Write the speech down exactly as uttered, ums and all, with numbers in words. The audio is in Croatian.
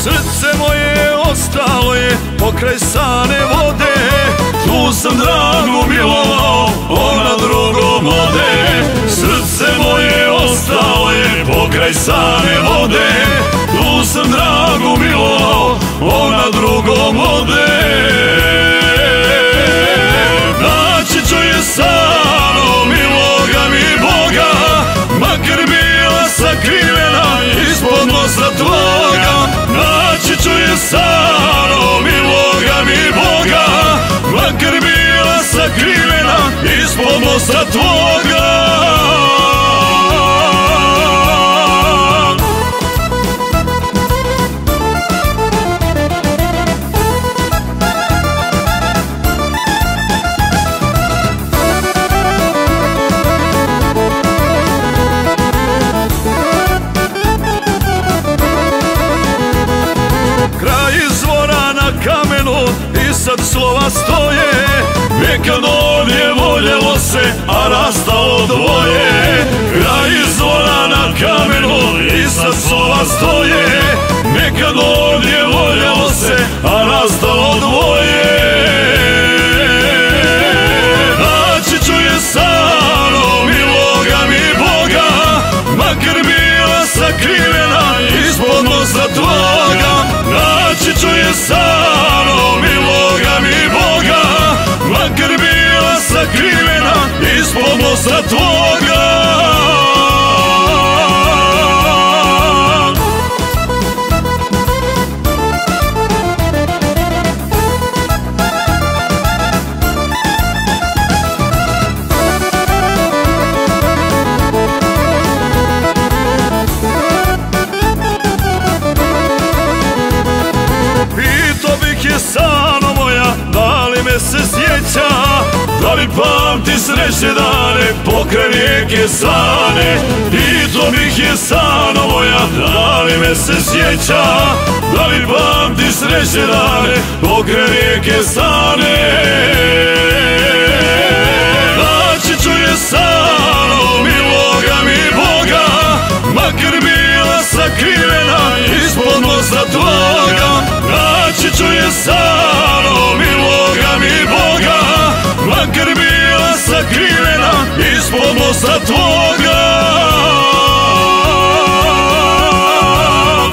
Srce moje ostalo je pokraj sane vode, tu sam dragu milovao, ona drugom ode. Srce moje ostalo je pokraj sane vode, tu sam dragu milovao, ona drugom ode. Naći ću je sano, miloga mi Boga, makar bila sakrivena ispod nosa tvoga. Naći ću je sano, miloga mi Boga, makar bila sakrivena ispod nosa tvoga. I sad slova stoje, nekad ovdje voljelo se, a rastalo dvoje. Kraj izvora na kamenu, i sad slova stoje, nekad ovdje voljelo se, a rastalo dvoje. Naći ću je sano, miloga mi Boga, makar bila sakrivena ispod nosa tvoga. Naći ću je sano, miloga mi Boga, makar bila sakrivena ispod nosa tvoga. Sano moja, da li me se sjeća, da li pamti srećne dane pokraj rijeke Sane? Pitao bih je sano moja, da li me se sjeća, da li pamti srećne dane pokraj rijeke Sane?